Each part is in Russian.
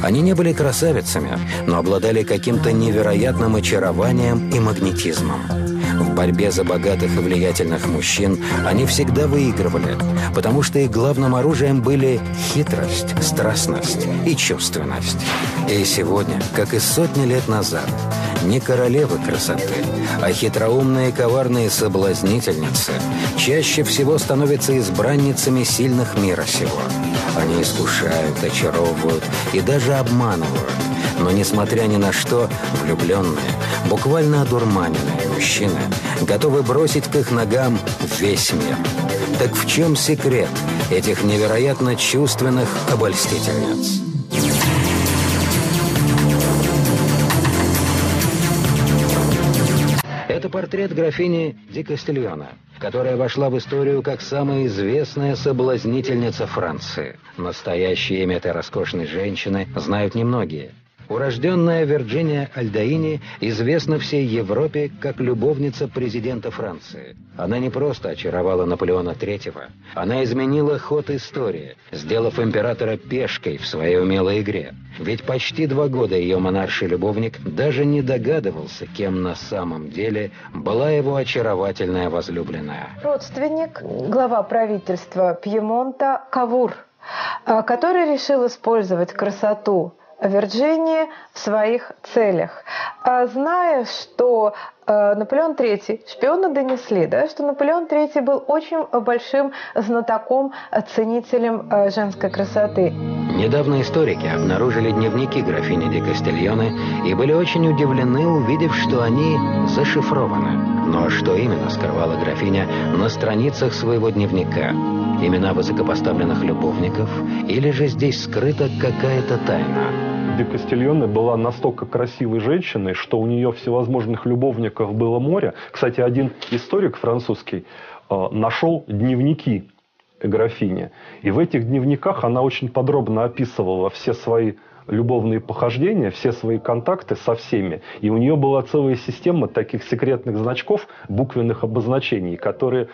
Они не были красавицами, но обладали каким-то невероятным очарованием и магнетизмом. В борьбе за богатых и влиятельных мужчин они всегда выигрывали, потому что их главным оружием были хитрость, страстность и чувственность. И сегодня, как и сотни лет назад, не королевы красоты, а хитроумные и коварные соблазнительницы чаще всего становятся избранницами сильных мира сего. Они искушают, очаровывают и даже обманывают. Но, несмотря ни на что, влюбленные, буквально одурманенные мужчины готовы бросить к их ногам весь мир. Так в чем секрет этих невероятно чувственных обольстительниц? Это портрет графини Ди Кастильоне, которая вошла в историю как самая известная соблазнительница Франции. Настоящее имя этой роскошной женщины знают немногие. Урожденная Вирджиния Альдаини известна всей Европе как любовница президента Франции. Она не просто очаровала Наполеона III, она изменила ход истории, сделав императора пешкой в своей умелой игре. Ведь почти 2 года ее монарший любовник даже не догадывался, кем на самом деле была его очаровательная возлюбленная. Родственник, глава правительства Пьемонта Кавур, который решил использовать красоту Вирджинии в своих целях. Зная, что Наполеон III, шпионы донесли, что Наполеон III был очень большим знатоком, ценителем женской красоты. Недавно историки обнаружили дневники графини Ди Кастильоне и были очень удивлены, увидев, что они зашифрованы. Но что именно скрывала графиня на страницах своего дневника? Имена высокопоставленных любовников? Или же здесь скрыта какая-то тайна? Ди Кастильоне была настолько красивой женщиной, что у нее всевозможных любовников было море. Кстати, один историк французский нашел дневники графини. И в этих дневниках она очень подробно описывала все свои любовные похождения, все свои контакты со всеми. И у нее была целая система таких секретных значков, буквенных обозначений, которые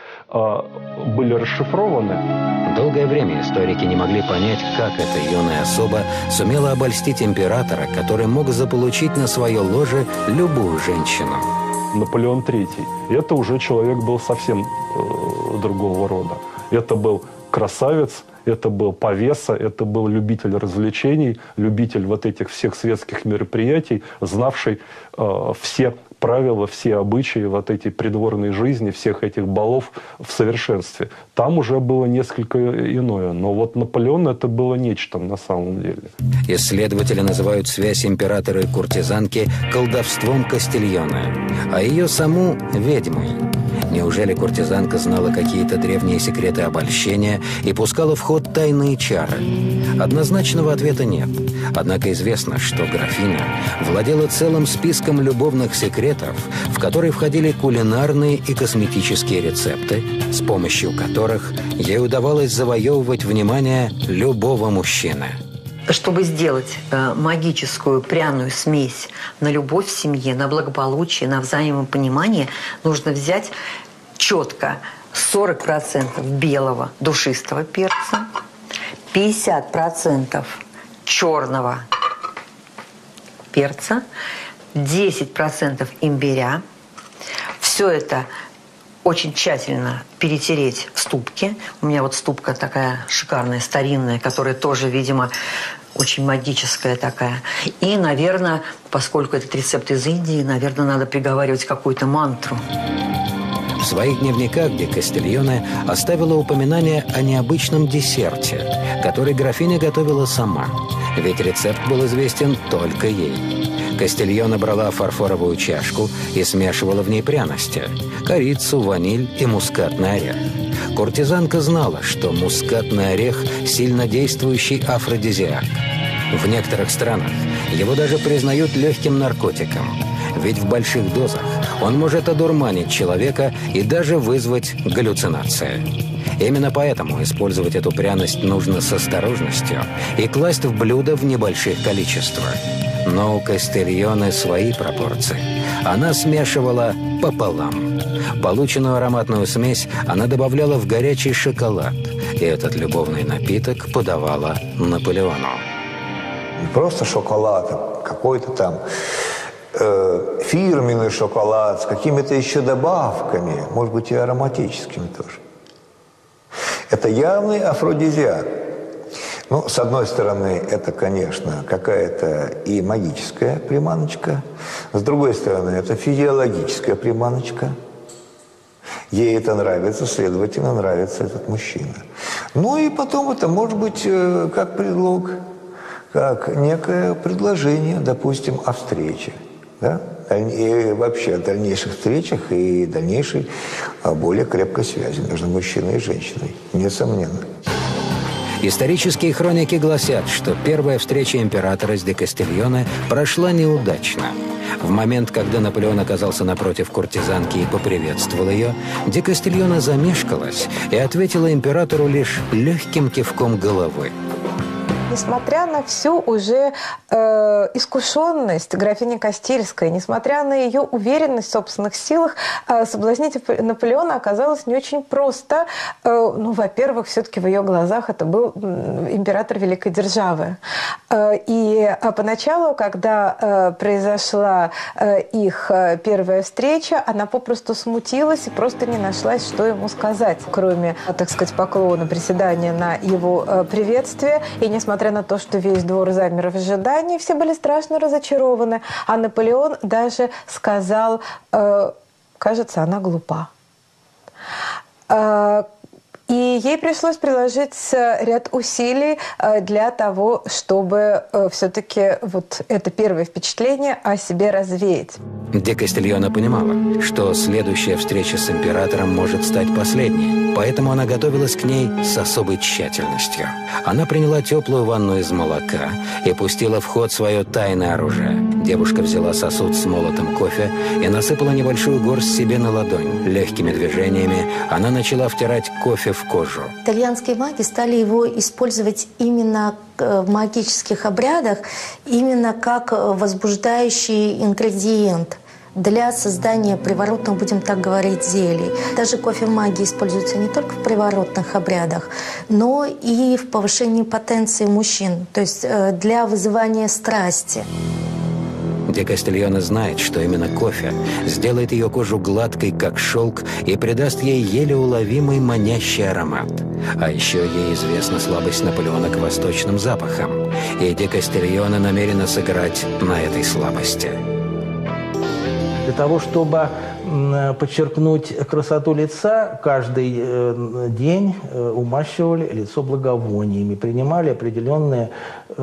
были расшифрованы. Долгое время историки не могли понять, как эта юная особа сумела обольстить императора, который мог заполучить на свое ложе любую женщину. Наполеон III. Это уже человек был совсем другого рода. Это был красавец, это был повеса, это был любитель развлечений, любитель вот этих всех светских мероприятий, знавший все правила, все обычаи вот этой придворной жизни, всех этих балов в совершенстве. Там уже было несколько иное. Но вот Наполеон это было нечто на самом деле. Исследователи называют связь императора и куртизанки колдовством Кастильоне, а ее саму ведьмой. Неужели куртизанка знала какие-то древние секреты обольщения и пускала в ход тайные чары? Однозначного ответа нет. Однако известно, что графиня владела целым списком любовных секретов, в который входили кулинарные и косметические рецепты, с помощью которых ей удавалось завоевывать внимание любого мужчины. Чтобы сделать магическую пряную смесь на любовь в семье, на благополучие, на взаимопонимание, нужно взять четко 40% белого душистого перца, 50% черного перца, 10% имбиря. Все это очень тщательно перетереть в ступке. У меня вот ступка такая шикарная, старинная, которая тоже, видимо, очень магическая такая. И, наверное, поскольку этот рецепт из Индии, наверное, надо приговаривать какую-то мантру. В своих дневниках Ди Кастильоне оставила упоминание о необычном десерте, который графиня готовила сама. Ведь рецепт был известен только ей. Кастильоне брала фарфоровую чашку и смешивала в ней пряности – корицу, ваниль и мускатный орех. Куртизанка знала, что мускатный орех – сильнодействующий афродизиак. В некоторых странах его даже признают легким наркотиком, ведь в больших дозах он может одурманить человека и даже вызвать галлюцинации. Именно поэтому использовать эту пряность нужно с осторожностью и класть в блюдо в небольших количествах. Но у Кастильоне свои пропорции. Она смешивала пополам. Полученную ароматную смесь она добавляла в горячий шоколад, и этот любовный напиток подавала Наполеону. Не просто шоколад, а какой-то там фирменный шоколад с какими-то еще добавками, может быть, и ароматическими тоже. Это явный афродизиак. Ну, с одной стороны, это, конечно, какая-то и магическая приманочка. С другой стороны, это физиологическая приманочка. Ей это нравится, следовательно, нравится этот мужчина. Ну и потом это может быть как предлог, как некое предложение, допустим, о встрече. Да? И вообще о дальнейших встречах и дальнейшей более крепкой связи между мужчиной и женщиной. Несомненно. Исторические хроники гласят, что первая встреча императора с де Кастильоне прошла неудачно. В момент, когда Наполеон оказался напротив куртизанки и поприветствовал ее, де Кастильоне замешкалась и ответила императору лишь легким кивком головы. Несмотря на всю уже искушенность графини Кастильской, несмотря на ее уверенность в собственных силах, соблазнить Наполеона оказалось не очень просто. Ну, во-первых, все-таки в ее глазах это был император великой державы. И поначалу, когда произошла их первая встреча, она попросту смутилась и просто не нашлась, что ему сказать, кроме, так сказать, поклона, приседания на его приветствие. И несмотря на то, что весь двор замер в ожидании, все были страшно разочарованы. А Наполеон даже сказал, кажется, она глупа. И ей пришлось приложить ряд усилий для того, чтобы все-таки вот это первое впечатление о себе развеять. Де Кастильоне понимала, что следующая встреча с императором может стать последней, поэтому она готовилась к ней с особой тщательностью. Она приняла теплую ванну из молока и пустила в ход свое тайное оружие. Девушка взяла сосуд с молотым кофе и насыпала небольшую горсть себе на ладонь. Легкими движениями она начала втирать кофе в кожу. Итальянские маги стали его использовать именно в магических обрядах, именно как возбуждающий ингредиент для создания приворотных, будем так говорить, зелий. Даже кофе магии используется не только в приворотных обрядах, но и в повышении потенции мужчин, то есть для вызывания страсти. Де Кастильоне знает, что именно кофе сделает ее кожу гладкой, как шелк, и придаст ей еле уловимый манящий аромат. А еще ей известна слабость Наполеона к восточным запахам, и Де Кастильоне намерена сыграть на этой слабости. Для того, чтобы подчеркнуть красоту лица, каждый день умащивали лицо благовониями, принимали определенные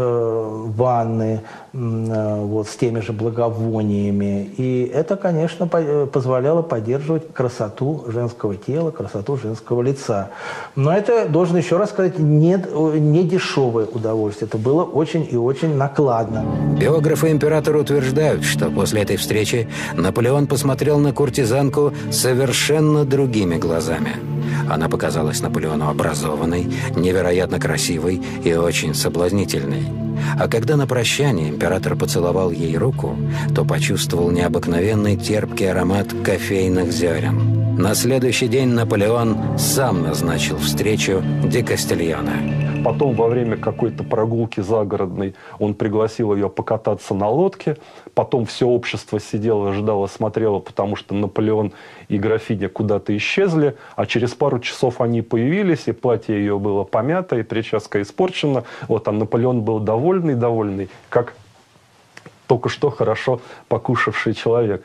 ванны вот, с теми же благовониями. И это, конечно, позволяло поддерживать красоту женского тела, красоту женского лица. Но это, должен еще раз сказать, не дешевое удовольствие. Это было очень и очень накладно. Биографы императора утверждают, что после этой встречи Наполеон посмотрел на куртизанку совершенно другими глазами. Она показалась Наполеону образованной, невероятно красивой и очень соблазнительной. А когда на прощание император поцеловал ей руку, то почувствовал необыкновенный терпкий аромат кофейных зерен. На следующий день Наполеон сам назначил встречу Де Кастильоне. Потом во время какой-то прогулки загородной он пригласил ее покататься на лодке. Потом все общество сидело, ожидало, смотрело, потому что Наполеон и графиня куда-то исчезли. А через пару часов они появились, и платье ее было помято, и прическа испорчена. Вот, а Наполеон был довольный, как только что хорошо покушавший человек.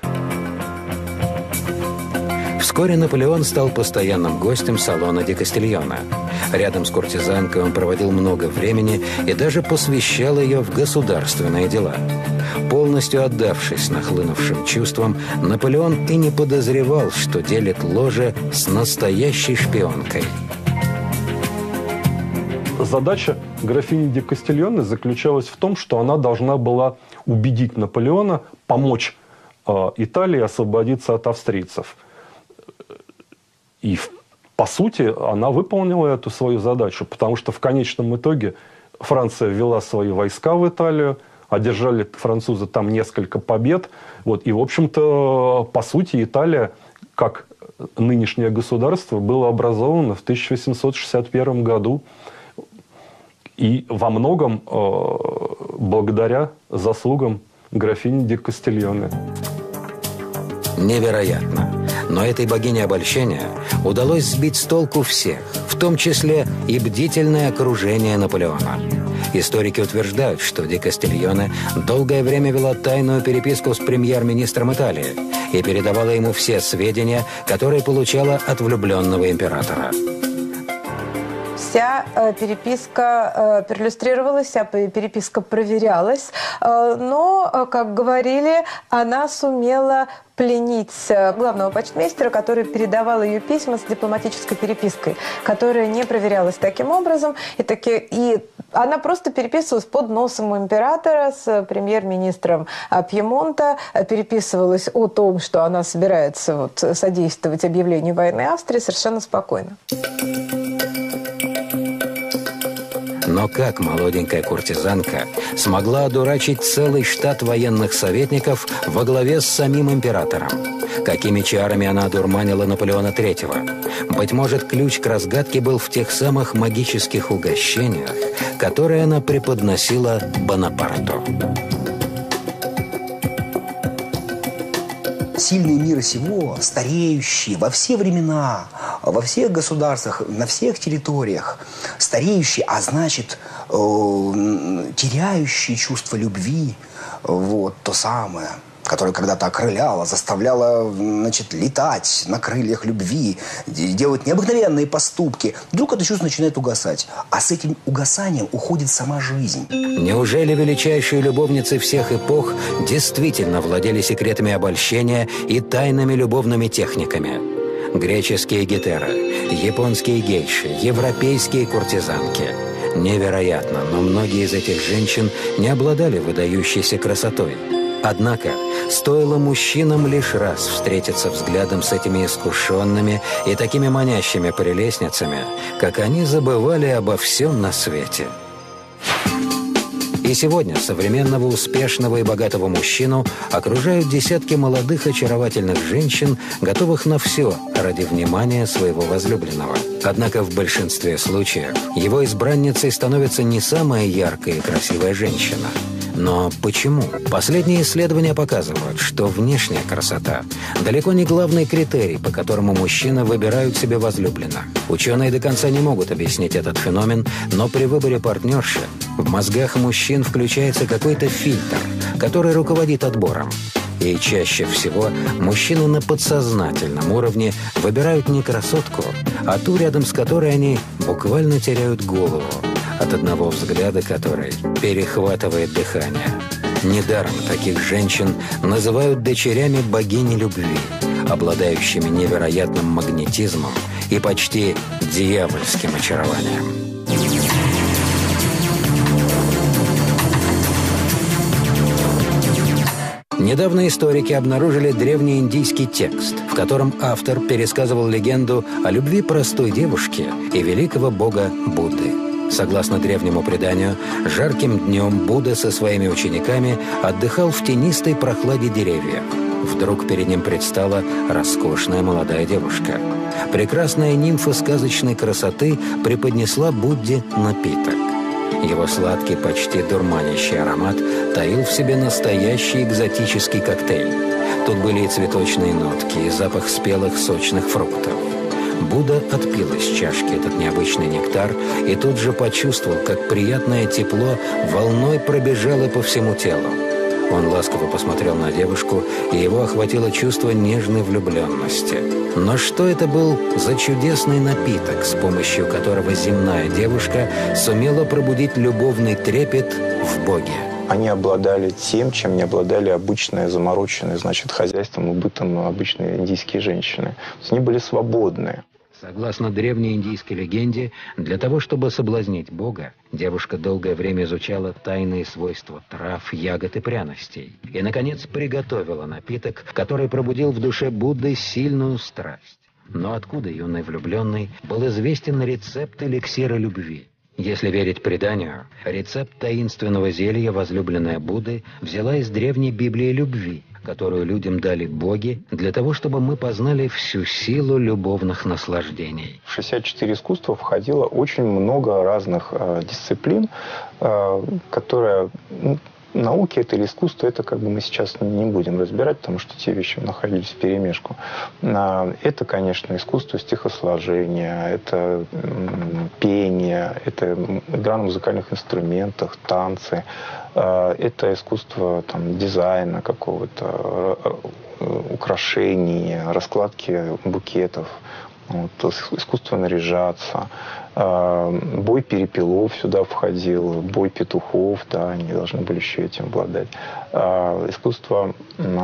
Вскоре Наполеон стал постоянным гостем салона Де Кастильоне. Рядом с куртизанкой он проводил много времени и даже посвящал ее в государственные дела. Полностью отдавшись нахлынувшим чувствам, Наполеон и не подозревал, что делит ложе с настоящей шпионкой. Задача графини Де Кастильоне заключалась в том, что она должна была убедить Наполеона помочь Италии освободиться от австрийцев. И, по сути, она выполнила эту свою задачу, потому что в конечном итоге Франция ввела свои войска в Италию, одержали французы там несколько побед. Вот, и, в общем-то, по сути, Италия, как нынешнее государство, было образовано в 1861 году. И во многом благодаря заслугам графини де Кастильоне. Невероятно. Но этой богине обольщения удалось сбить с толку всех, в том числе и бдительное окружение Наполеона. Историки утверждают, что де Кастильоне долгое время вела тайную переписку с премьер-министром Италии и передавала ему все сведения, которые получала от влюбленного императора. Вся переписка перлюстрировалась, вся переписка проверялась, но, как говорили, она сумела пленить главного почтмейстера, который передавал ее письма с дипломатической перепиской, которая не проверялась таким образом. И она просто переписывалась под носом у императора с премьер-министром Пьемонта, переписывалась о том, что она собирается содействовать объявлению войны Австрии совершенно спокойно. Но как молоденькая куртизанка смогла одурачить целый штат военных советников во главе с самим императором? Какими чарами она одурманила Наполеона III? Быть может, ключ к разгадке был в тех самых магических угощениях, которые она преподносила Бонапарту. Сильные мира сего, стареющие во все времена, во всех государствах, на всех территориях, стареющие, а значит, теряющие чувство любви, то самое, которое когда-то окрыляло, заставляло, летать на крыльях любви, делать необыкновенные поступки. Вдруг это чувство начинает угасать. А с этим угасанием уходит сама жизнь. Неужели величайшие любовницы всех эпох действительно владели секретами обольщения и тайными любовными техниками? Греческие гетеры, японские гейши, европейские куртизанки. Невероятно, но многие из этих женщин не обладали выдающейся красотой. Однако, стоило мужчинам лишь раз встретиться взглядом с этими искушенными и такими манящими прелестницами, как они забывали обо всем на свете. И сегодня современного успешного и богатого мужчину окружают десятки молодых очаровательных женщин, готовых на все ради внимания своего возлюбленного. Однако в большинстве случаев его избранницей становится не самая яркая и красивая женщина. Но почему? Последние исследования показывают, что внешняя красота далеко не главный критерий, по которому мужчины выбирают себе возлюбленных. Ученые до конца не могут объяснить этот феномен, но при выборе партнерши в мозгах мужчин включается какой-то фильтр, который руководит отбором. И чаще всего мужчины на подсознательном уровне выбирают не красотку, а ту, рядом с которой они буквально теряют голову, от одного взгляда которой перехватывает дыхание. Недаром таких женщин называют дочерями богини любви, обладающими невероятным магнетизмом и почти дьявольским очарованием. Недавно историки обнаружили древнеиндийский текст, в котором автор пересказывал легенду о любви простой девушки и великого бога Будды. Согласно древнему преданию, жарким днем Будда со своими учениками отдыхал в тенистой прохладе деревьев. Вдруг перед ним предстала роскошная молодая девушка. Прекрасная нимфа сказочной красоты преподнесла Будде напиток. Его сладкий, почти дурманящий аромат таил в себе настоящий экзотический коктейль. Тут были и цветочные нотки, и запах спелых сочных фруктов. Будда отпил из чашки этот необычный нектар и тут же почувствовал, как приятное тепло волной пробежало по всему телу. Он ласково посмотрел на девушку, и его охватило чувство нежной влюбленности. Но что это был за чудесный напиток, с помощью которого земная девушка сумела пробудить любовный трепет в Боге? Они обладали тем, чем не обладали обычные замороченные, хозяйством и бытом обычные индийские женщины. Они были свободны. Согласно древней индийской легенде, для того, чтобы соблазнить Бога, девушка долгое время изучала тайные свойства трав, ягод и пряностей. И, наконец, приготовила напиток, который пробудил в душе Будды сильную страсть. Но откуда юный влюбленный был известен рецепт эликсира любви? Если верить преданию, рецепт таинственного зелья возлюбленная Будды взяла из древней Библии любви, которую людям дали боги для того, чтобы мы познали всю силу любовных наслаждений. В 64 искусства входило очень много разных дисциплин, которые... Науки это или искусство, это как бы мы сейчас не будем разбирать, потому что те вещи находились вперемешку. Это, конечно, искусство стихосложения, это пение, это игра на музыкальных инструментах, танцы, это искусство там, дизайна какого-то, украшений, раскладки букетов. Вот, искусство наряжаться, бой перепелов сюда входил, бой петухов, да, они должны были еще этим обладать. Искусство,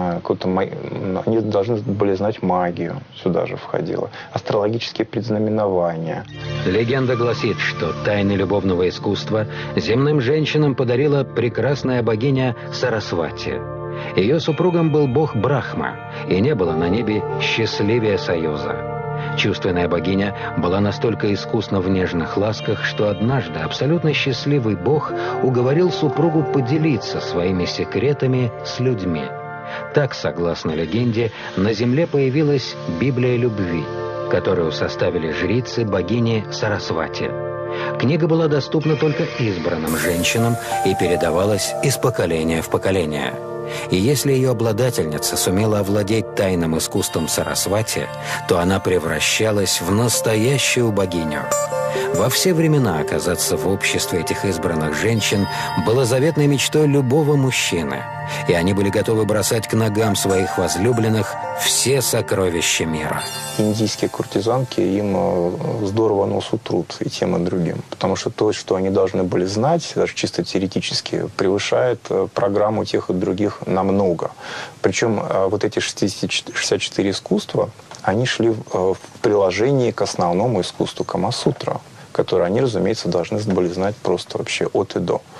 они должны были знать магию, сюда же входило. Астрологические предзнаменования. Легенда гласит, что тайны любовного искусства земным женщинам подарила прекрасная богиня Сарасвати. Ее супругом был бог Брахма, и не было на небе счастливее союза. Чувственная богиня была настолько искусна в нежных ласках, что однажды абсолютно счастливый бог уговорил супругу поделиться своими секретами с людьми. Так, согласно легенде, на земле появилась Библия любви, которую составили жрицы богини Сарасвати. Книга была доступна только избранным женщинам и передавалась из поколения в поколение. И если ее обладательница сумела овладеть тайным искусством Сарасвати, то она превращалась в настоящую богиню. Во все времена оказаться в обществе этих избранных женщин было заветной мечтой любого мужчины, и они были готовы бросать к ногам своих возлюбленных все сокровища мира. Индийские куртизанки, им здорово нос утрут и тем, и другим. Потому что то, что они должны были знать, даже чисто теоретически, превышает программу тех и других намного. Причем вот эти 64 искусства, они шли в приложении к основному искусству Камасутра, которое они, разумеется, должны были знать просто вообще от и до.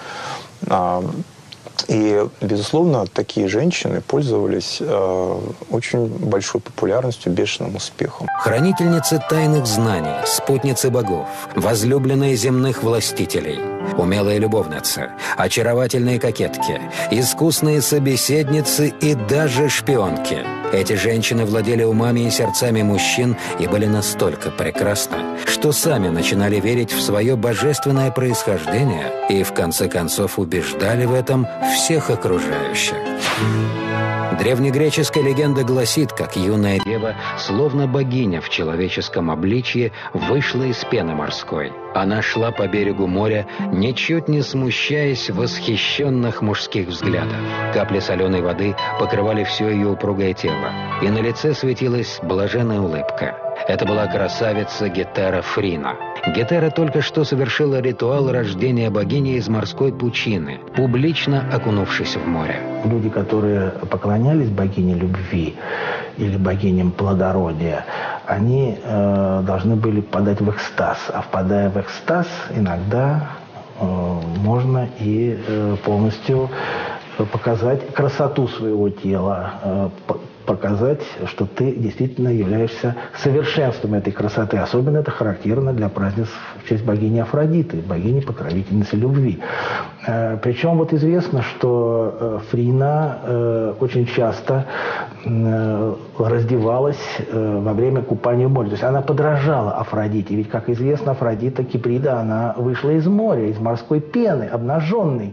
И, безусловно, такие женщины пользовались очень большой популярностью, бешеным успехом. Хранительницы тайных знаний, спутницы богов, возлюбленные земных властителей, умелые любовницы, очаровательные кокетки, искусные собеседницы и даже шпионки. Эти женщины владели умами и сердцами мужчин и были настолько прекрасны, что сами начинали верить в свое божественное происхождение и, в конце концов, убеждали в этом всех окружающих. Древнегреческая легенда гласит, как юная дева, словно богиня в человеческом обличье, вышла из пены морской. Она шла по берегу моря, ничуть не смущаясь восхищенных мужских взглядов. Капли соленой воды покрывали все ее упругое тело, и на лице светилась блаженная улыбка. Это была красавица Гетера Фрина. Гетера только что совершила ритуал рождения богини из морской пучины, публично окунувшись в море. Люди, которые поклонялись богине любви или богиням плодородия, они должны были впадать в экстаз. А впадая в экстаз, иногда можно и полностью показать красоту своего тела, показать, что ты действительно являешься совершенством этой красоты. Особенно это характерно для празднеств в честь богини Афродиты, богини-покровительницы любви. Причем вот известно, что Фрина очень часто раздевалась во время купания в море. То есть она подражала Афродите. Ведь, как известно, Афродита Киприда, она вышла из моря, из морской пены, обнаженной.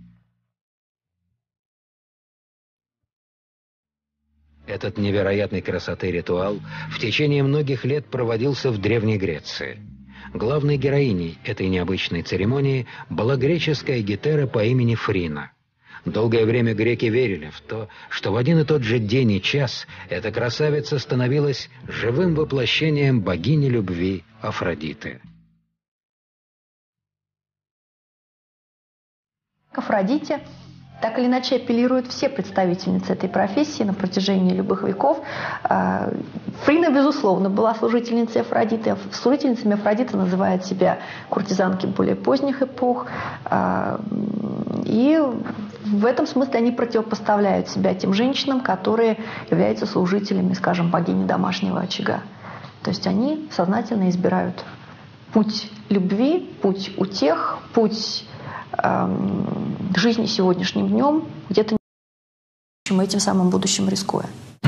Этот невероятной красоты ритуал в течение многих лет проводился в Древней Греции. Главной героиней этой необычной церемонии была греческая Гетера по имени Фрина. Долгое время греки верили в то, что в один и тот же день и час эта красавица становилась живым воплощением богини любви Афродиты. К Афродите так или иначе апеллируют все представительницы этой профессии на протяжении любых веков. Фрина, безусловно, была служительницей Афродиты. Служительницами Афродиты называют себя куртизанки более поздних эпох. И в этом смысле они противопоставляют себя тем женщинам, которые являются служителями, скажем, богини домашнего очага. То есть они сознательно избирают путь любви, путь утех, путь жизни сегодняшним днем, где-то и этим самым будущим рискуя.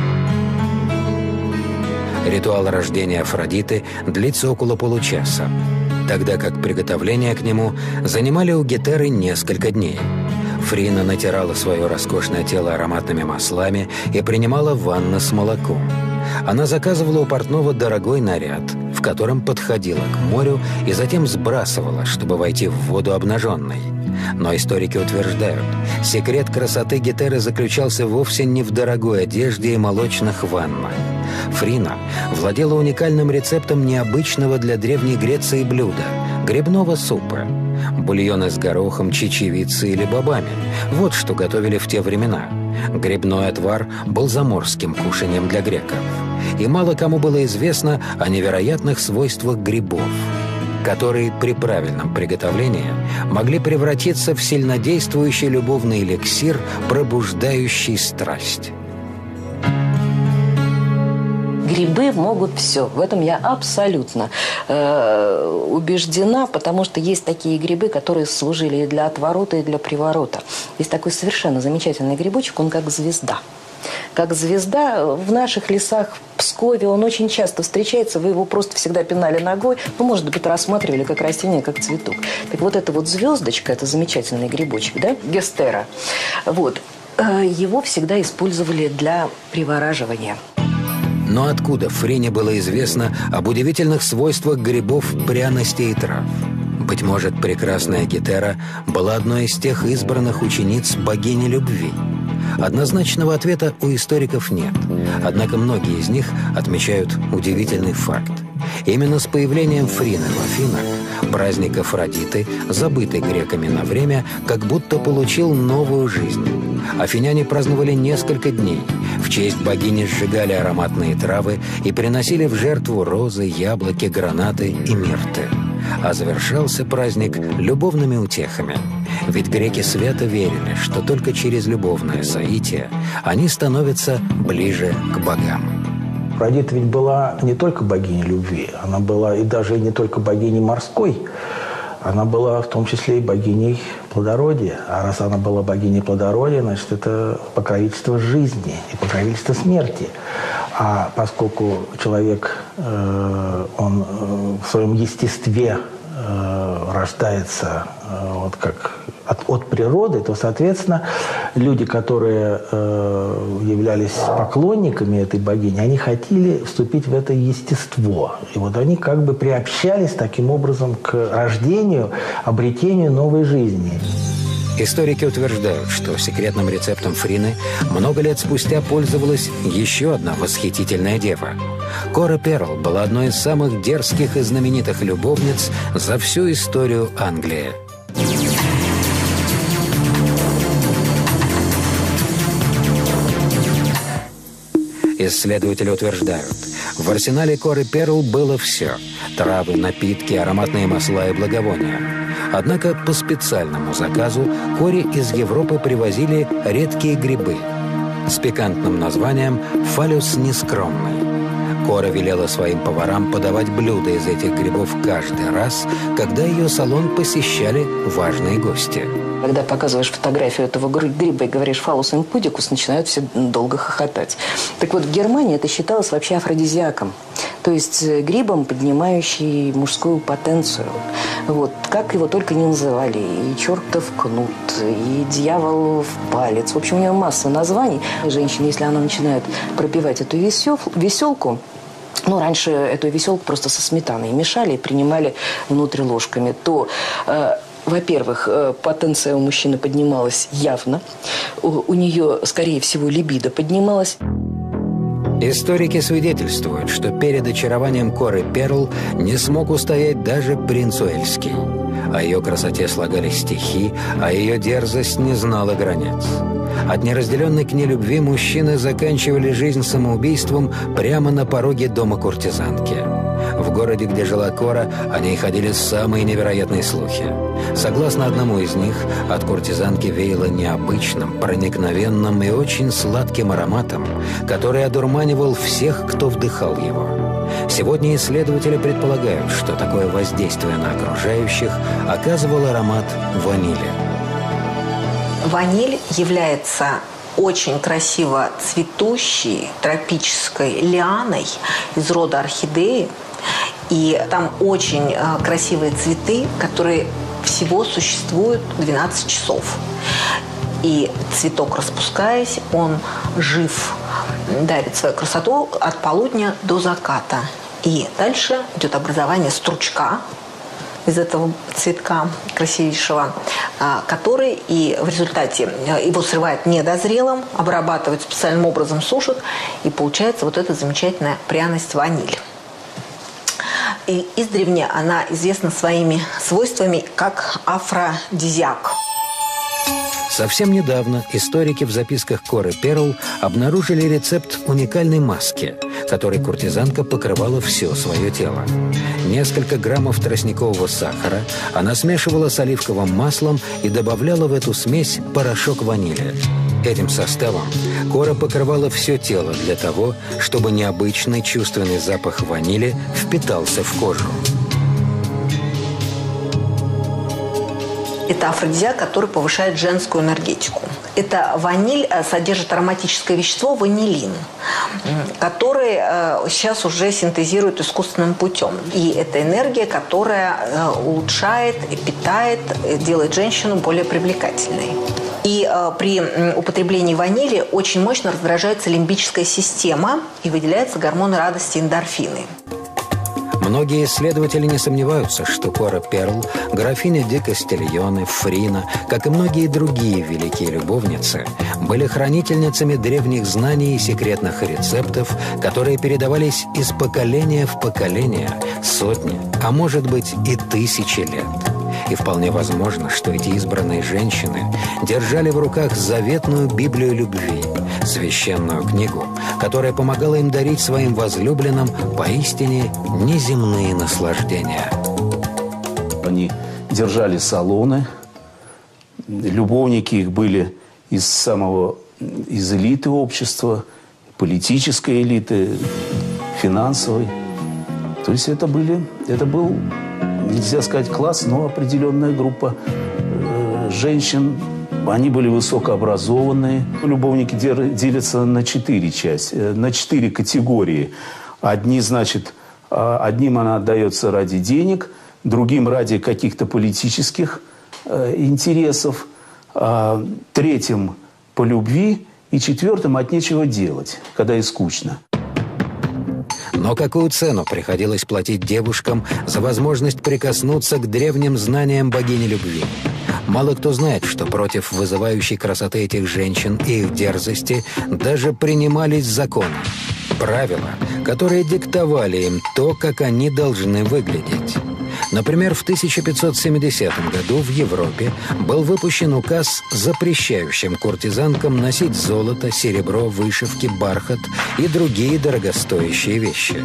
Ритуал рождения Афродиты длится около получаса, тогда как приготовления к нему занимали у Гетеры несколько дней. Фрина натирала свое роскошное тело ароматными маслами и принимала ванны с молоком. Она заказывала у портного дорогой наряд, в котором подходила к морю и затем сбрасывала, чтобы войти в воду обнаженной. Но историки утверждают, секрет красоты Гетеры заключался вовсе не в дорогой одежде и молочных ваннах. Фрина владела уникальным рецептом необычного для Древней Греции блюда – грибного супа. Бульоны с горохом, чечевицей или бобами – вот что готовили в те времена. Грибной отвар был заморским кушанием для греков. И мало кому было известно о невероятных свойствах грибов, которые при правильном приготовлении могли превратиться в сильнодействующий любовный эликсир, пробуждающий страсть. Грибы могут все. В этом я абсолютно убеждена, потому что есть такие грибы, которые служили и для отворота, и для приворота. Есть такой совершенно замечательный грибочек, он как звезда. Как звезда в наших лесах, в Пскове, он очень часто встречается, вы его просто всегда пинали ногой, ну, может быть, рассматривали как растение, как цветок. Так вот эта вот звездочка, это замечательный грибочек, да, гестера, вот, его всегда использовали для привораживания. Но откуда Фрине было известно об удивительных свойствах грибов, пряностей и трав? Быть может, прекрасная Гетера была одной из тех избранных учениц богини любви? Однозначного ответа у историков нет. Однако многие из них отмечают удивительный факт. Именно с появлением Фрины в Афинах праздник Афродиты, забытый греками на время, как будто получил новую жизнь. Афиняне праздновали несколько дней. В честь богини сжигали ароматные травы и приносили в жертву розы, яблоки, гранаты и мирты. А завершался праздник любовными утехами. Ведь греки свято верили, что только через любовное соитие они становятся ближе к богам. Афродита ведь была не только богиней любви, она была и даже не только богиней морской, она была в том числе и богиней плодородия. А раз она была богиней плодородия, значит, это покровительство жизни и покровительство смерти. А поскольку человек, он в своем естестве рождается вот как от природы, то, соответственно, люди, которые являлись поклонниками этой богини, они хотели вступить в это естество. И вот они как бы приобщались таким образом к рождению, обретению новой жизни. Историки утверждают, что секретным рецептом Фрины много лет спустя пользовалась еще одна восхитительная дева. Кора Перл была одной из самых дерзких и знаменитых любовниц за всю историю Англии. Исследователи утверждают, в арсенале Коры Перл было все – травы, напитки, ароматные масла и благовония. Однако по специальному заказу Коре из Европы привозили редкие грибы с пикантным названием «фалюс нескромный». Кора велела своим поварам подавать блюда из этих грибов каждый раз, когда ее салон посещали важные гости. Когда показываешь фотографию этого гриба и говоришь «фалус импудикус», начинают все долго хохотать. Так вот, в Германии это считалось вообще афродизиаком. То есть грибом, поднимающий мужскую потенцию. Вот. Как его только не называли. И чертов кнут, и дьявол в палец. В общем, у него масса названий. Женщина, если она начинает пропивать эту веселку, ну, раньше эту веселку просто со сметаной мешали и принимали внутрь ложками, то... Во-первых, потенция у мужчины поднималась явно. У нее, скорее всего, либидо поднималась. Историки свидетельствуют, что перед очарованием Коры Перл не смог устоять даже принц Уэльский. О ее красоте слагали стихи, а ее дерзость не знала границ. От неразделенной к ней любви мужчины заканчивали жизнь самоубийством прямо на пороге дома куртизанки. В городе, где жила Кора, о ней ходили самые невероятные слухи. Согласно одному из них, от куртизанки веяло необычным, проникновенным и очень сладким ароматом, который одурманивал всех, кто вдыхал его. Сегодня исследователи предполагают, что такое воздействие на окружающих оказывал аромат ванили. Ваниль является очень красиво цветущей тропической лианой из рода орхидеи. И там очень красивые цветы, которые всего существуют 12 часов. И цветок, распускаясь, он жив, дарит свою красоту от полудня до заката. И дальше идет образование стручка из этого цветка красивейшего, который и в результате его срывает недозрелым, обрабатывают специальным образом, сушат, и получается вот эта замечательная пряность ваниль. И издревле она известна своими свойствами как афродизиак. Совсем недавно историки в записках Коры Перл обнаружили рецепт уникальной маски, которой куртизанка покрывала все свое тело. Несколько граммов тростникового сахара она смешивала с оливковым маслом и добавляла в эту смесь порошок ванили. Этим составом Кора покрывала все тело для того, чтобы необычный чувственный запах ванили впитался в кожу. Это афродизиак, который повышает женскую энергетику. Эта ваниль содержит ароматическое вещество ванилин, который сейчас уже синтезируют искусственным путем. И это энергия, которая улучшает, питает, делает женщину более привлекательной. И при употреблении ванили очень мощно раздражается лимбическая система и выделяются гормоны радости эндорфины. Многие исследователи не сомневаются, что Кора Перл, графиня де Кастильоне, Фрина, как и многие другие великие любовницы, были хранительницами древних знаний и секретных рецептов, которые передавались из поколения в поколение сотни, а может быть и тысячи лет. И вполне возможно, что эти избранные женщины держали в руках заветную Библию любви, священную книгу, которая помогала им дарить своим возлюбленным поистине неземные наслаждения. Они держали салоны, любовники их были из элиты общества, политической элиты, финансовой. То есть это был, нельзя сказать класс, но определенная группа женщин. Они были высокообразованные. Любовники делятся на 4 части, на 4 категории. Одним она отдается ради денег, другим ради каких-то политических интересов, третьим по любви и четвертым от нечего делать, когда и скучно. Но какую цену приходилось платить девушкам за возможность прикоснуться к древним знаниям богини любви? Мало кто знает, что против вызывающей красоты этих женщин и их дерзости даже принимались законы, правила, которые диктовали им то, как они должны выглядеть. Например, в 1570 году в Европе был выпущен указ, запрещающим куртизанкам носить золото, серебро, вышивки, бархат и другие дорогостоящие вещи.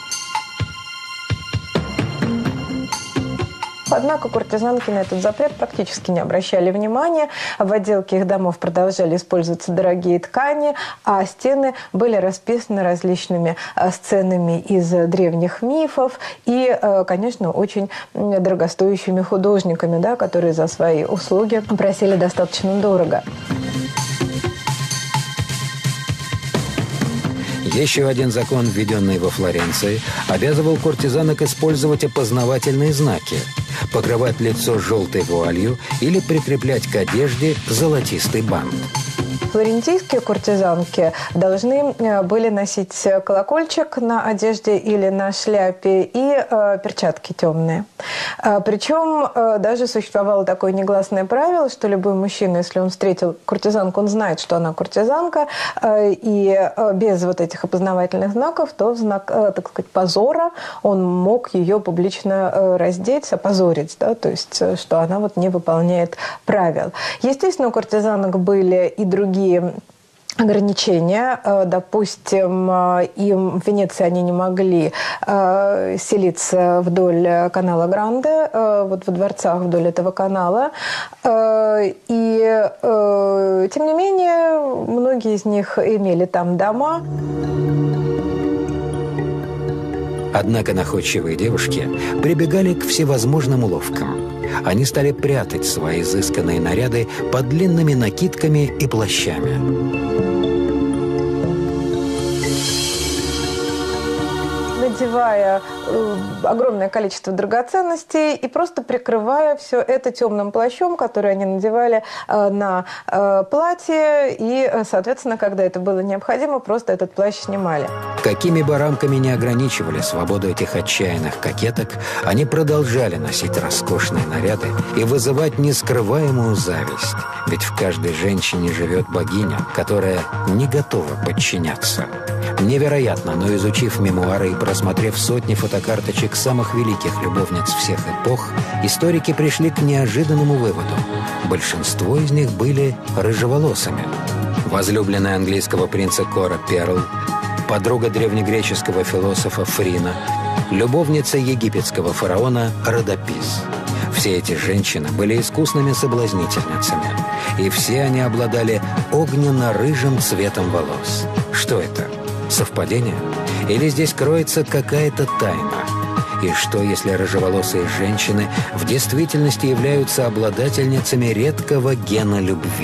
Однако куртизанки на этот запрет практически не обращали внимания. В отделке их домов продолжали использоваться дорогие ткани, а стены были расписаны различными сценами из древних мифов и, конечно, очень дорогостоящими художниками, да, которые за свои услуги просили достаточно дорого. Еще один закон, введенный во Флоренции, обязывал куртизанок использовать опознавательные знаки, покрывать лицо желтой вуалью или прикреплять к одежде золотистый бант. Флорентийские куртизанки должны были носить колокольчик на одежде или на шляпе и перчатки темные. Причем даже существовало такое негласное правило, что любой мужчина, если он встретил куртизанку, он знает, что она куртизанка, и без вот этих опознавательных знаков, то в знак, так сказать, позора он мог ее публично раздеть, опозорить, да, то есть что она вот не выполняет правил. Естественно, у куртизанок были и другие ограничения. Допустим, им в Венеции они не могли селиться вдоль канала Гранде, вот во дворцах вдоль этого канала. И, тем не менее, многие из них имели там дома. Однако находчивые девушки прибегали к всевозможным уловкам. Они стали прятать свои изысканные наряды под длинными накидками и плащами. Надевая огромное количество драгоценностей и просто прикрывая все это темным плащом, который они надевали на платье, и, соответственно, когда это было необходимо, просто этот плащ снимали. Какими бы рамками не ограничивали свободу этих отчаянных кокеток, они продолжали носить роскошные наряды и вызывать нескрываемую зависть. Ведь в каждой женщине живет богиня, которая не готова подчиняться. Невероятно, но изучив мемуары и просмотрев сотни фотокарточек самых великих любовниц всех эпох, историки пришли к неожиданному выводу. Большинство из них были рыжеволосыми. Возлюбленная английского принца Кора Перл, подруга древнегреческого философа Фрина, любовница египетского фараона Родопис. Все эти женщины были искусными соблазнительницами, и все они обладали огненно-рыжим цветом волос. Что это? Совпадение? Или здесь кроется какая-то тайна? И что, если рыжеволосые женщины в действительности являются обладательницами редкого гена любви?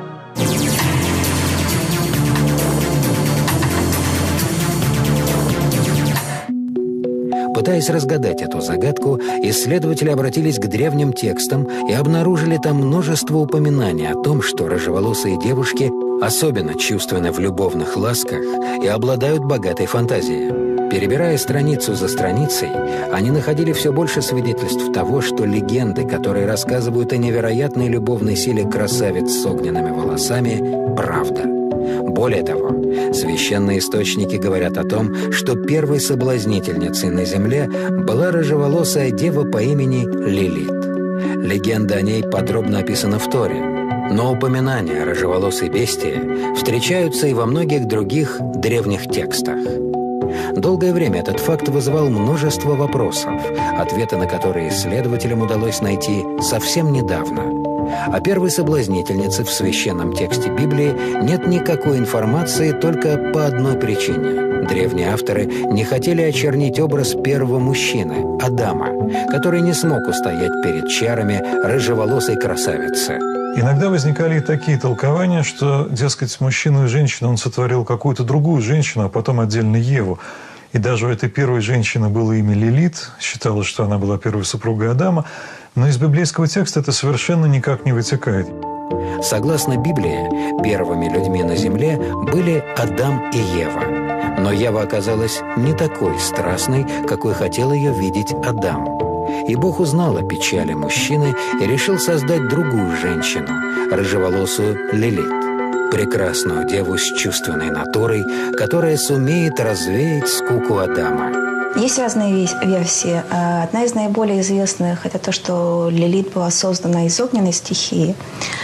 Пытаясь разгадать эту загадку, исследователи обратились к древним текстам и обнаружили там множество упоминаний о том, что рыжеволосые девушки особенно чувственны в любовных ласках и обладают богатой фантазией. Перебирая страницу за страницей, они находили все больше свидетельств того, что легенды, которые рассказывают о невероятной любовной силе красавиц с огненными волосами, правда. Более того, священные источники говорят о том, что первой соблазнительницей на земле была рыжеволосая дева по имени Лилит. Легенда о ней подробно описана в Торе, но упоминания о рыжеволосой бестии встречаются и во многих других древних текстах. Долгое время этот факт вызывал множество вопросов, ответы на которые исследователям удалось найти совсем недавно. О первой соблазнительнице в священном тексте Библии нет никакой информации только по одной причине. Древние авторы не хотели очернить образ первого мужчины, Адама, который не смог устоять перед чарами рыжеволосой красавицы. Иногда возникали и такие толкования, что, дескать, мужчину и женщину он сотворил какую-то другую женщину, а потом отдельно Еву. И даже у этой первой женщины было имя Лилит, считалось, что она была первой супругой Адама, но из библейского текста это совершенно никак не вытекает. Согласно Библии, первыми людьми на земле были Адам и Ева. Но Ева оказалась не такой страстной, какой хотел ее видеть Адам. И Бог узнал о печали мужчины и решил создать другую женщину, рыжеволосую Лилит, прекрасную деву с чувственной натурой, которая сумеет развеять скуку Адама. Есть разные версии. Одна из наиболее известных – это то, что Лилит была создана из огненной стихии.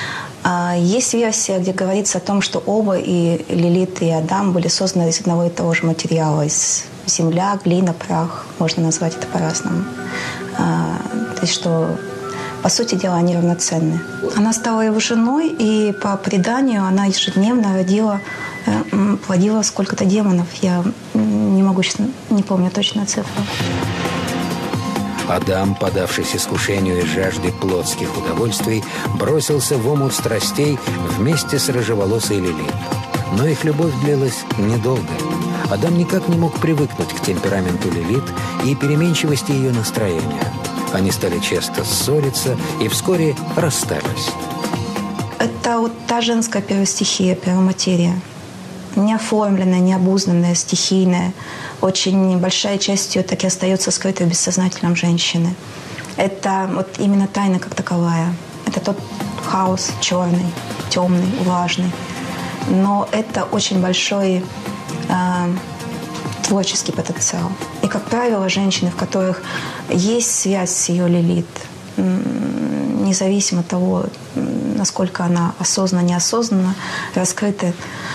Есть версия, где говорится о том, что оба, и Лилит, и Адам, были созданы из одного и того же материала, из земля, глина, прах. Можно назвать это по-разному. То есть, что, по сути дела, они равноценны. Она стала его женой, и по преданию она ежедневно плодила сколько-то демонов. Я не могу сейчас, не помню точно цифру. Адам, подавшись искушению и жажде плотских удовольствий, бросился в омут страстей вместе с рыжеволосой Лилит. Но их любовь длилась недолго. Адам никак не мог привыкнуть к темпераменту Лилит и переменчивости ее настроения. Они стали часто ссориться и вскоре расстались. Это вот та женская первостихия, первоматерия. Неоформленная, необузнанная, стихийная. Очень большая часть ее так и остается скрытой в бессознательном женщины. Это вот именно тайна как таковая. Это тот хаос черный, темный, влажный. Но это очень большой творческий потенциал. И, как правило, женщины, в которых есть связь с ее Лилит, независимо от того, насколько она осознанно, неосознанно раскрыты,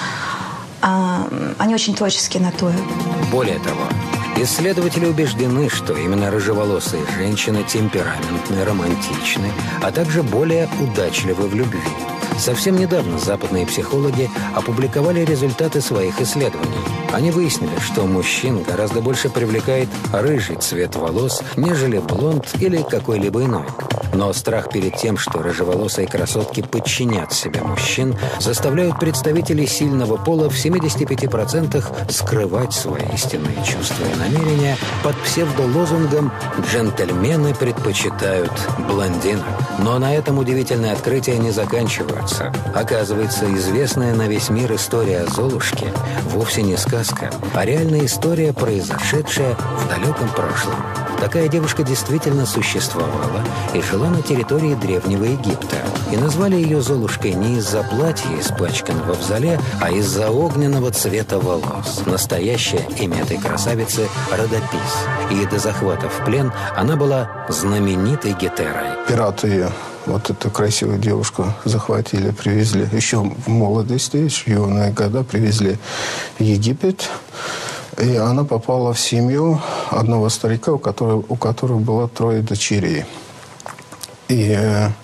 они очень творческие натуры. Более того, исследователи убеждены, что именно рыжеволосые женщины темпераментны, романтичны, а также более удачливы в любви. Совсем недавно западные психологи опубликовали результаты своих исследований. Они выяснили, что мужчин гораздо больше привлекает рыжий цвет волос, нежели блонд или какой-либо иной. Но страх перед тем, что рыжеволосые красотки подчинят себе мужчин, заставляют представителей сильного пола в 75% скрывать свои истинные чувства и намерения под псевдолозунгом «джентльмены предпочитают блондинок». Но на этом удивительные открытия не заканчиваются. Оказывается, известная на весь мир история о Золушке вовсе не сказка, а реальная история, произошедшая в далеком прошлом. Такая девушка действительно существовала и жила на территории Древнего Египта. И назвали ее Золушкой не из-за платья, испачканного в золе, а из-за огненного цвета волос. Настоящее имя этой красавицы – Родопис. И до захвата в плен она была знаменитой гетерой. Пираты вот эту красивую девушку захватили, привезли еще в молодости, еще в юные года, привезли в Египет. И она попала в семью одного старика, у которого было 3 дочерей. И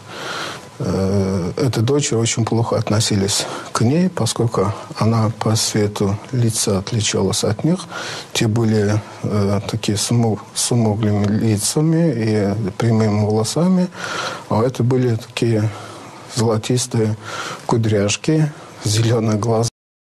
эти дочери очень плохо относились к ней, поскольку она по цвету лица отличалась от них. Те были такие с умугленными лицами и прямыми волосами, а это были такие золотистые кудряшки, зеленые глаза.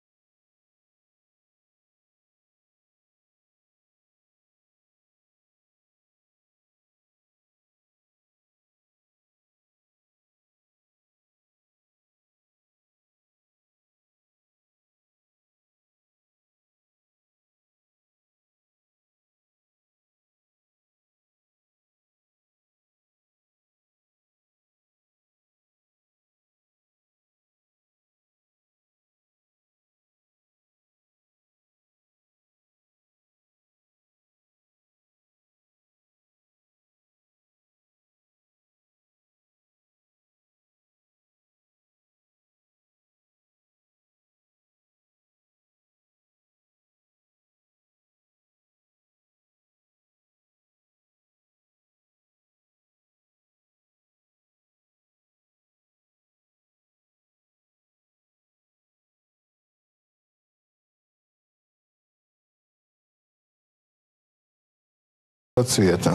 Цвета.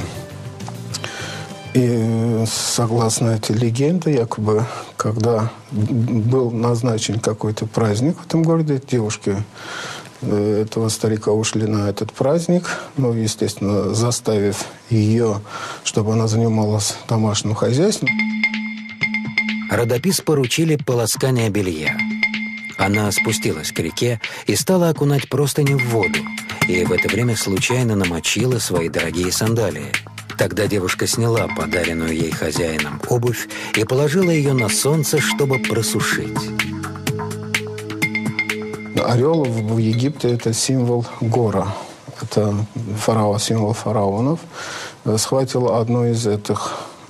И согласно этой легенде, якобы, когда был назначен какой-то праздник в этом городе, девушки этого старика ушли на этот праздник, ну, естественно, заставив ее, чтобы она занималась домашним хозяйством. Родопис поручили полоскание белья. Она спустилась к реке и стала окунать простыни в воду, и в это время случайно намочила свои дорогие сандалии. Тогда девушка сняла подаренную ей хозяином обувь и положила ее на солнце, чтобы просушить. Орел в Египте – это символ гора. Это символ фараонов. Схватил одну из этих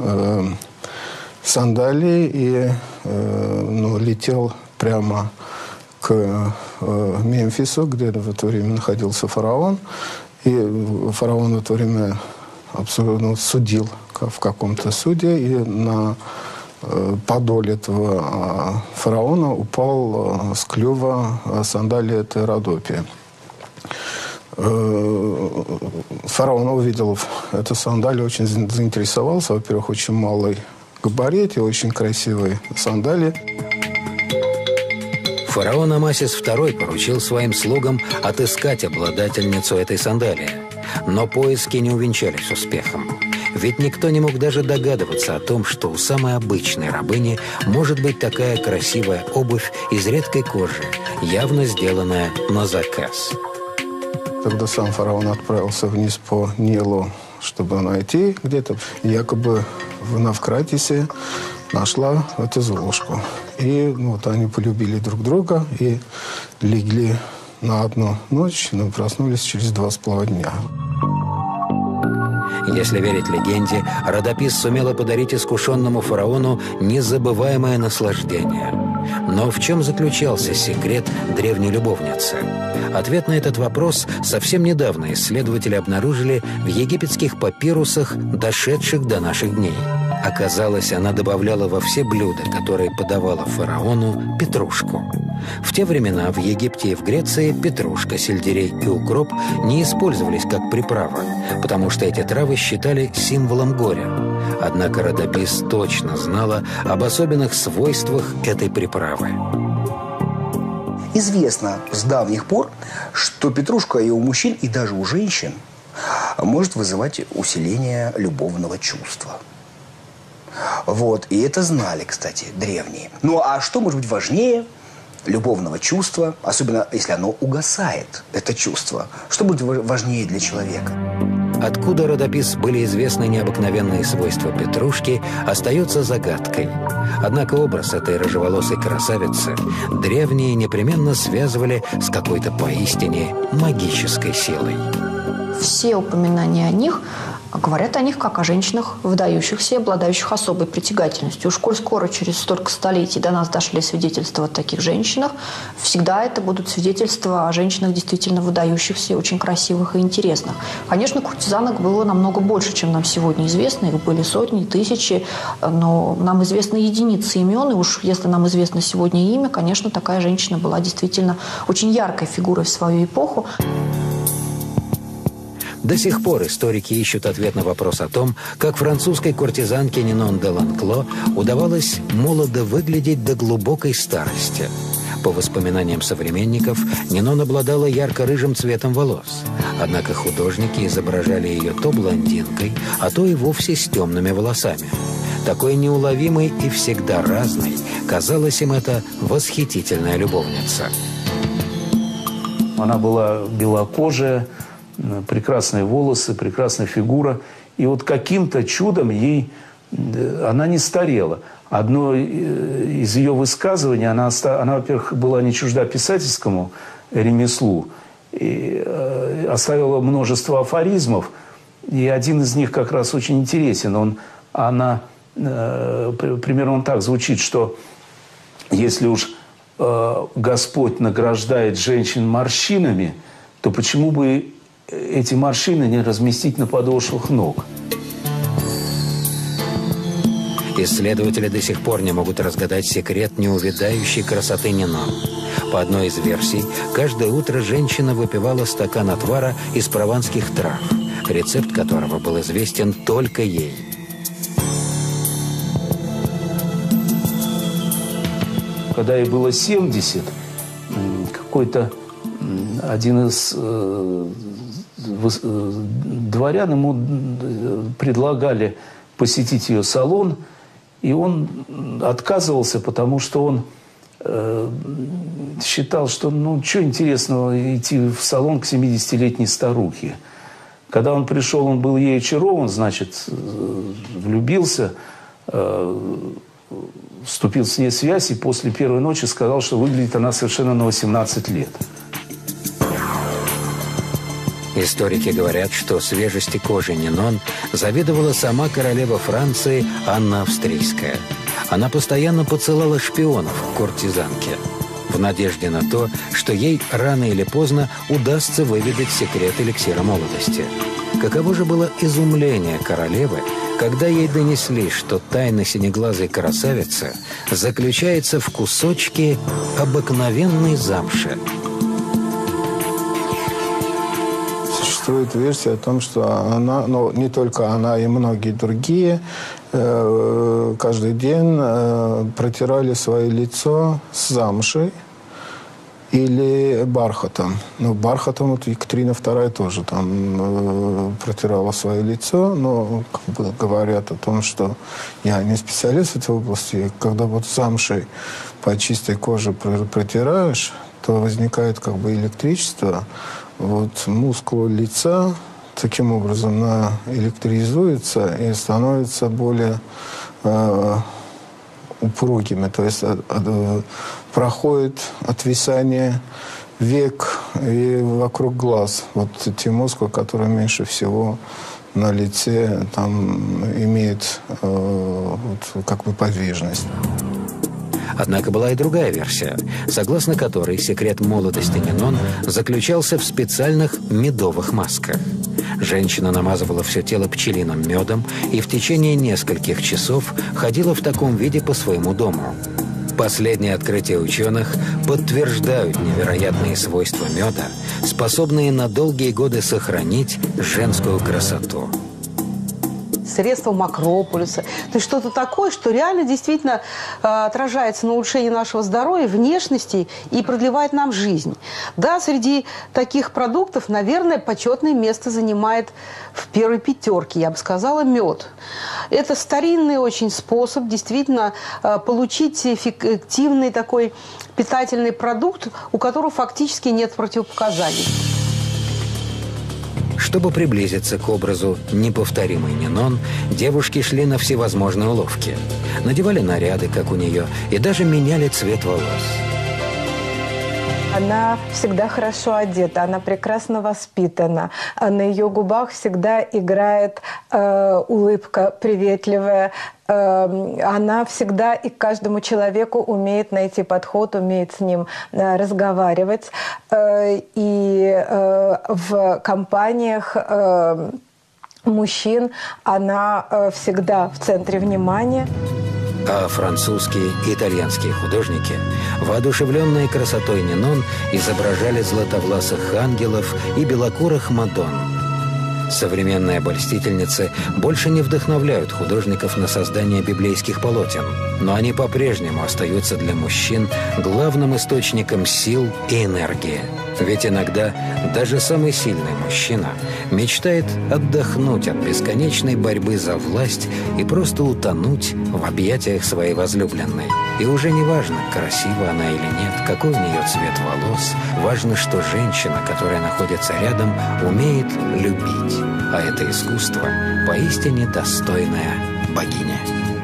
сандалий и летел прямо к Мемфису, где в это время находился фараон. И фараон в это время абсолютно судил в каком-то суде, и на подоле этого фараона упал с клюва сандалия этой Родопи. Фараон увидел эту сандалию, очень заинтересовался. Во-первых, очень малый габарит и очень красивые сандалии. Фараон Амасис II поручил своим слугам отыскать обладательницу этой сандалии. Но поиски не увенчались успехом. Ведь никто не мог даже догадываться о том, что у самой обычной рабыни может быть такая красивая обувь из редкой кожи, явно сделанная на заказ. Когда сам фараон отправился вниз по Нилу, чтобы найти где-то, якобы в Навкратисе нашла эту Золушку. И они полюбили друг друга и легли на одну ночь, но проснулись через 2,5 дня. Если верить легенде, Родопис сумела подарить искушенному фараону незабываемое наслаждение. Но в чем заключался секрет древней любовницы? Ответ на этот вопрос совсем недавно исследователи обнаружили в египетских папирусах, дошедших до наших дней. Оказалось, она добавляла во все блюда, которые подавала фараону, петрушку. В те времена в Египте и в Греции петрушка, сельдерей и укроп не использовались как приправа, потому что эти травы считали символом горя. Однако Родопис точно знала об особенных свойствах этой приправы. Известно с давних пор, что петрушка и у мужчин, и даже у женщин может вызывать усиление любовного чувства. Вот. И это знали, кстати, древние. Ну а что может быть важнее любовного чувства, особенно если оно угасает, это чувство? Что будет важнее для человека? Откуда Родопис были известны необыкновенные свойства петрушки, остается загадкой. Однако образ этой рыжеволосой красавицы древние непременно связывали с какой-то поистине магической силой. Все упоминания о них говорят о них как о женщинах, выдающихся и обладающих особой притягательностью. Уж коль скоро через столько столетий до нас дошли свидетельства о таких женщинах, всегда это будут свидетельства о женщинах действительно выдающихся, очень красивых и интересных. Конечно, куртизанок было намного больше, чем нам сегодня известно. Их были сотни, тысячи, но нам известны единицы имен. И уж если нам известно сегодня имя, конечно, такая женщина была действительно очень яркой фигурой в свою эпоху. До сих пор историки ищут ответ на вопрос о том, как французской куртизанке Нинон де Ланкло удавалось молодо выглядеть до глубокой старости. По воспоминаниям современников, Нинон обладала ярко-рыжим цветом волос. Однако художники изображали ее то блондинкой, а то и вовсе с темными волосами. Такой неуловимой и всегда разной казалась им эта восхитительная любовница. Она была белокожая, прекрасные волосы, прекрасная фигура. И вот каким-то чудом она не старела. Одно из ее высказываний, она, во-первых, была не чужда писательскому ремеслу, и оставила множество афоризмов. И один из них как раз очень интересен. Примерно он так звучит, что если уж Господь награждает женщин морщинами, то почему бы эти морщины не разместить на подошвах ног? Исследователи до сих пор не могут разгадать секрет неувядающей красоты Нинон. По одной из версий, каждое утро женщина выпивала стакан отвара из прованских трав, рецепт которого был известен только ей. Когда ей было 70, какой-то один из дворян ему предлагали посетить ее салон, и он отказывался, потому что он считал, что что интересного идти в салон к 70-летней старухе. Когда он пришел, он был ей очарован, значит, влюбился, вступил с ней в связь, и после первой ночи сказал, что выглядит она совершенно на 18 лет. Историки говорят, что свежести кожи Нинон завидовала сама королева Франции Анна Австрийская. Она постоянно посылала шпионов к куртизанке в надежде на то, что ей рано или поздно удастся выведать секрет эликсира молодости. Каково же было изумление королевы, когда ей донесли, что тайна синеглазой красавицы заключается в кусочке обыкновенной замши. Существует версия о том, что она, не только она, и многие другие, каждый день протирали свое лицо с замшей или бархатом. Бархатом вот Екатерина II тоже там протирала свое лицо, но говорят о том, что я не специалист в этой области, когда вот замшей по чистой коже протираешь, то возникает электричество. Вот мускулы лица таким образом электризуются и становятся более упругими. То есть проходит отвисание век и вокруг глаз. Вот те мускулы, которые меньше всего на лице там имеют подвижность. Однако была и другая версия, согласно которой секрет молодости Нинон заключался в специальных медовых масках. Женщина намазывала все тело пчелиным медом и в течение нескольких часов ходила в таком виде по своему дому. Последние открытия ученых подтверждают невероятные свойства меда, способные на долгие годы сохранить женскую красоту. Средством Акрополиса. То есть что-то такое, что реально действительно отражается на улучшении нашего здоровья, внешности и продлевает нам жизнь. Да, среди таких продуктов, наверное, почетное место занимает в первой пятерке, я бы сказала, мед. Это старинный очень способ действительно получить эффективный такой питательный продукт, у которого фактически нет противопоказаний. Чтобы приблизиться к образу неповторимой Нинон, девушки шли на всевозможные уловки. Надевали наряды, как у нее, и даже меняли цвет волос. Она всегда хорошо одета, она прекрасно воспитана, на ее губах всегда играет улыбка приветливая. Она всегда и к каждому человеку умеет найти подход, умеет с ним разговаривать. И в компаниях мужчин она всегда в центре внимания. А французские и итальянские художники, воодушевленные красотой Нинон, изображали златовласых ангелов и белокурых Мадонн. Современные обольстительницы больше не вдохновляют художников на создание библейских полотен, но они по-прежнему остаются для мужчин главным источником сил и энергии. Ведь иногда даже самый сильный мужчина мечтает отдохнуть от бесконечной борьбы за власть и просто утонуть в объятиях своей возлюбленной. И уже не важно, красива она или нет, какой у нее цвет волос, важно, что женщина, которая находится рядом, умеет любить. А это искусство поистине достойная богиня.